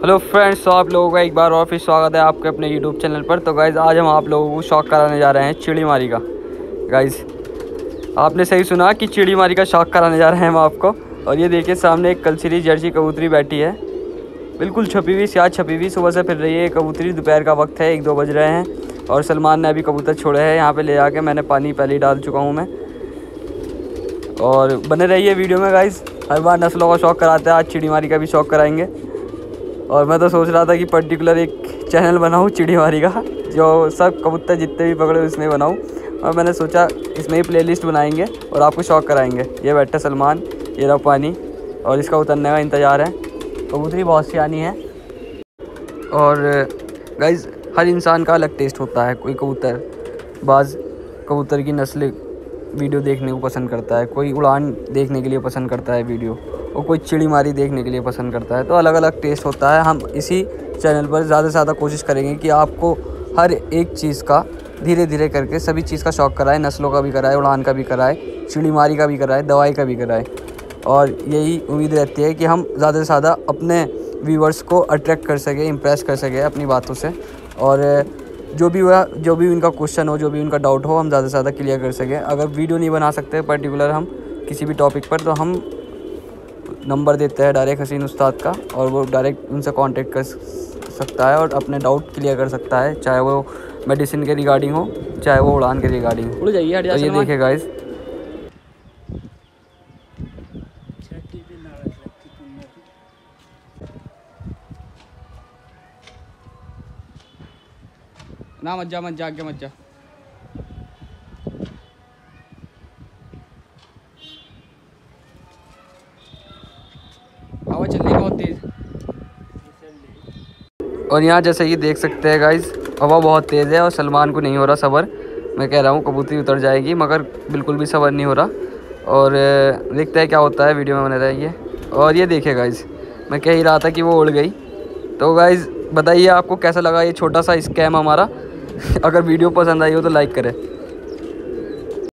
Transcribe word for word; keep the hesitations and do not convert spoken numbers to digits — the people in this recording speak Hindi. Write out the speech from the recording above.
हेलो फ्रेंड्स, तो आप लोगों का एक बार और फिर स्वागत है आपके अपने यूट्यूब चैनल पर। तो गाइज़ आज हम आप लोगों को शौक़ कराने जा रहे हैं चिड़ीमारी का। गाइज़ आपने सही सुना कि चिड़ीमारी का शौक़ कराने जा रहे हैं हम आपको। और ये देखिए सामने एक कलसिरी जर्सी कबूतरी बैठी है, बिल्कुल छपी हुई, सियाह छपी हुई, सुबह से फिर रही है कबूतरी। दोपहर का वक्त है, एक दो बज रहे हैं और सलमान ने अभी कबूतर छोड़े हैं यहाँ पर ले आके। मैंने पानी पहले ही डाल चुका हूँ मैं। और बने रहिए वीडियो में गाइज़, हर बार नस्लों का शौक़ कराते हैं, आज चिड़ीमारी का भी शौक़ कराएंगे। और मैं तो सोच रहा था कि पर्टिकुलर एक चैनल बनाऊँ चिड़ीमारी का, जो सब कबूतर जितने भी पकड़े उसमें बनाऊँ। और मैंने सोचा इसमें ही प्लेलिस्ट बनाएंगे और आपको शौक़ कराएंगे। ये बैठा सलमान, ये रहा पानी और इसका उतरने का इंतज़ार है। कबूतरी बहुत सियानी है। और गाइज़ हर इंसान का अलग टेस्ट होता है। कोई कबूतर बाज़ कबूतर की नस्ल वीडियो देखने को पसंद करता है, कोई उड़ान देखने के लिए पसंद करता है वीडियो, और कोई चिड़ीमारी देखने के लिए पसंद करता है। तो अलग अलग टेस्ट होता है। हम इसी चैनल पर ज़्यादा से ज़्यादा कोशिश करेंगे कि आपको हर एक चीज़ का धीरे धीरे करके सभी चीज़ का शौक़ कराए, नस्लों का भी कराए, उड़ान का भी कराए, चिड़ीमारी का भी कराए, दवाई का भी कराए। और यही उम्मीद रहती है कि हम ज़्यादा से ज़्यादा अपने व्यूवर्स को अट्रैक्ट कर सकें, इम्प्रेस कर सकें अपनी बातों से। और जो भी हुआ, जो भी उनका क्वेश्चन हो, जो भी उनका डाउट हो, हम ज़्यादा से ज़्यादा क्लियर कर सकें। अगर वीडियो नहीं बना सकते पर्टिकुलर हम किसी भी टॉपिक पर, तो हम नंबर देते हैं डायरेक्ट हसीन उस्ताद का, और वो डायरेक्ट उनसे कांटेक्ट कर सकता है और अपने डाउट क्लियर कर सकता है, चाहे वो मेडिसिन के रिगार्डिंग हो, चाहे वो उड़ान के रिगार्डिंग हो। उड़ जाइए। तो ये देखिए गाइस, ना मत जा, मत जा, आगे मत जा। हवा चल रही बहुत तेज़। और यहाँ जैसे ये देख सकते हैं गाइस, हवा बहुत तेज़ है और सलमान को नहीं हो रहा सब्र। मैं कह रहा हूँ कबूतरी उतर जाएगी, मगर बिल्कुल भी सब्र नहीं हो रहा। और देखते हैं क्या होता है, वीडियो में बने रहिए। और ये देखिए गाइस, मैं कह ही रहा था कि वो उड़ गई। तो गाइस बताइए आपको कैसा लगा ये छोटा सा स्कैम हमारा। अगर वीडियो पसंद आई हो तो लाइक करें।